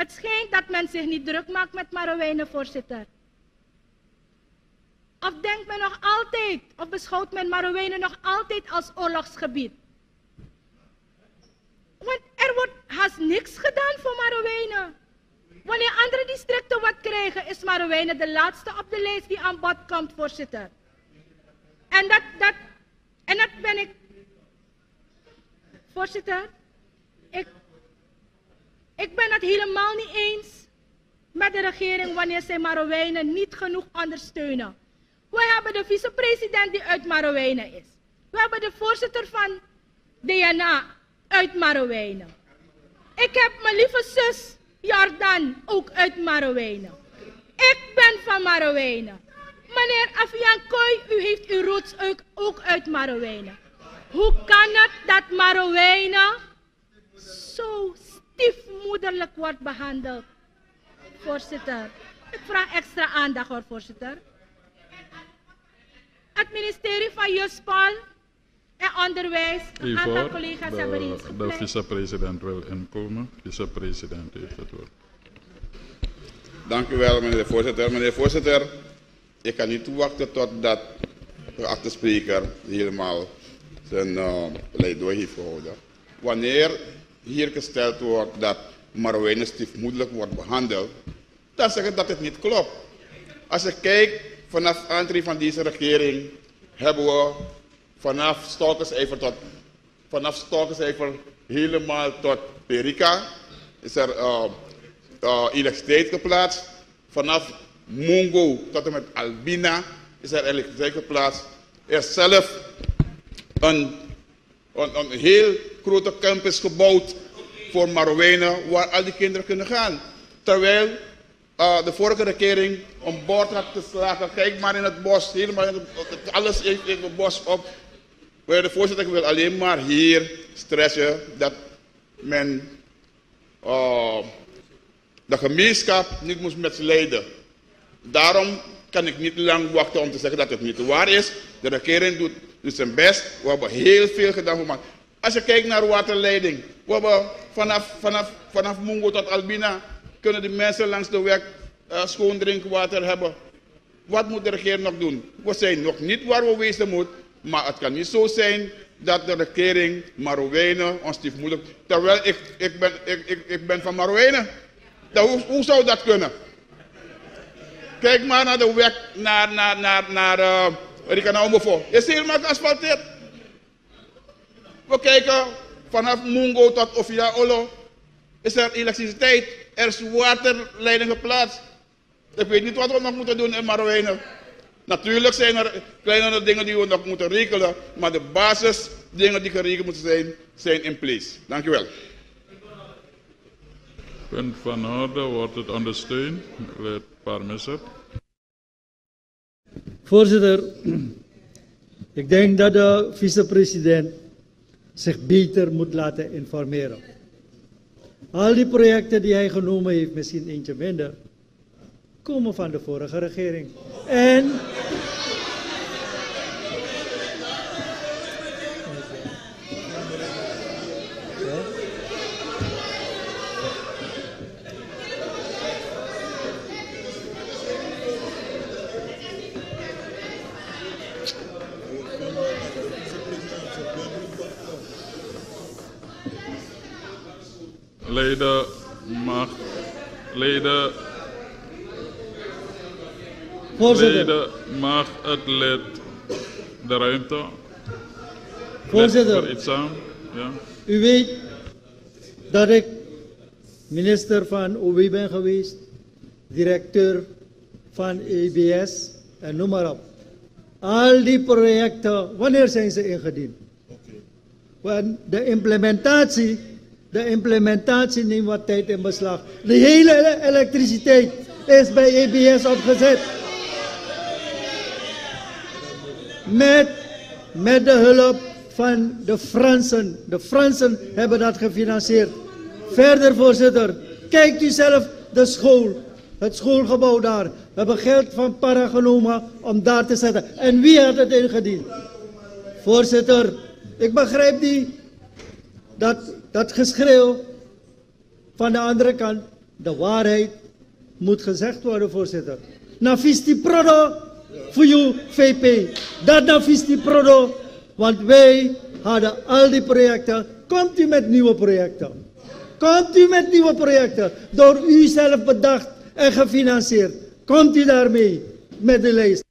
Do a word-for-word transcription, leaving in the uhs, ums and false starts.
Het schijnt dat men zich niet druk maakt met Marowijnen, voorzitter. Of denkt men nog altijd, of beschouwt men Marowijnen nog altijd als oorlogsgebied? Want er wordt haast niks gedaan voor Marowijnen. Wanneer andere districten wat krijgen, is Marowijnen de laatste op de lijst die aan bod komt, voorzitter. En dat, dat, en dat ben ik... Voorzitter, ik, ik ben het helemaal niet eens met de regering wanneer zij Marowijnen niet genoeg ondersteunen. We hebben de vicepresident die uit Marowijnen is. We hebben de voorzitter van D N A uit Marowijnen. Ik heb mijn lieve zus Jordan ook uit Marowijnen. Ik ben van Marowijnen. Meneer Afian Kooi, u heeft uw roots ook uit Marowijnen. Hoe kan het dat Marowijnen zo stiefmoederlijk wordt behandeld? Voorzitter, ik vraag extra aandacht hoor, voorzitter. Het ministerie van Juspal en Onderwijs, een aantal collega's de, hebben reeds de vicepresident wil inkomen. Vicepresident heeft het woord. Dank u wel, meneer de voorzitter. Meneer de voorzitter, ik kan niet wachten totdat de geachte spreker helemaal zijn uh, pleidooi heeft gehouden. Wanneer hier gesteld wordt dat Marowijnen stiefmoederlijk wordt behandeld, dan zeg ik dat het niet klopt. Als je kijkt, vanaf aantreden van deze regering hebben we vanaf Stolkencijfer tot vanaf Stolkencijfer helemaal tot Perica is er uh, uh, elektriciteit geplaatst. Vanaf Mungo tot en met Albina is er elektriciteit geplaatst. Er is zelf een, een, een heel grote campus gebouwd voor Marowijnen waar al die kinderen kunnen gaan. Terwijl uh, de vorige regering een bord had geslagen. Kijk maar in het bos, helemaal in het, alles in het bos op. Maar de voorzitter wil alleen maar hier stressen dat men uh, de gemeenschap niet moest misleiden. Daarom kan ik niet lang wachten om te zeggen dat het niet waar is. De regering doet, doet zijn best. We hebben heel veel gedaan voor man. Als je kijkt naar waterleiding, we hebben vanaf, vanaf, vanaf Mungo tot Albina kunnen de mensen langs de weg uh, schoon drinkwater hebben. Wat moet de regering nog doen? We zijn nog niet waar we wezen moeten, maar het kan niet zo zijn dat de regering Marowijnen ons stiefmoeder. Terwijl ik, ik, ben, ik, ik, ik ben van Marowijnen. Hoe, hoe zou dat kunnen? Kijk maar naar de weg naar, naar, naar, naar uh, Rikanaumofo. Het is helemaal geasfalteerd. We kijken vanaf Mungo tot Ofia Olo. Is er elektriciteit? Er is waterleiding geplaatst. Ik weet niet wat we nog moeten doen in Marowijnen. Natuurlijk zijn er kleinere dingen die we nog moeten regelen, maar de basisdingen die geregeld moeten zijn, zijn in place. Dank u wel. Punt van orde, wordt het ondersteund? Lid Parmesser. Voorzitter, ik denk dat de vicepresident zich beter moet laten informeren. Al die projecten die hij genomen heeft, misschien eentje minder, komen van de vorige regering. En Leden mag leden Voorzitter. Leden mag het lid de ruimte. Voorzitter, Lid voor iets aan. Ja. u weet dat ik minister van O W ben geweest, directeur van E B S en noem maar op. Al die projecten, wanneer zijn ze ingediend? Want de implementatie, de implementatie neemt wat tijd in beslag. De hele elektriciteit is bij E B S opgezet. Met, met de hulp van de Fransen. De Fransen hebben dat gefinancierd. Verder, voorzitter, kijkt u zelf de school. Het schoolgebouw daar. We hebben geld van Para genomen om daar te zetten. En wie had het ingediend? Voorzitter, ik begrijp die, dat, dat geschreeuw van de andere kant. De waarheid moet gezegd worden, voorzitter. Na visti prodo voor u V P. Dat na visti prodo. Want wij hadden al die projecten. Komt u met nieuwe projecten. Komt u met nieuwe projecten. Door u zelf bedacht en gefinancierd. Komt u daarmee met de lijst.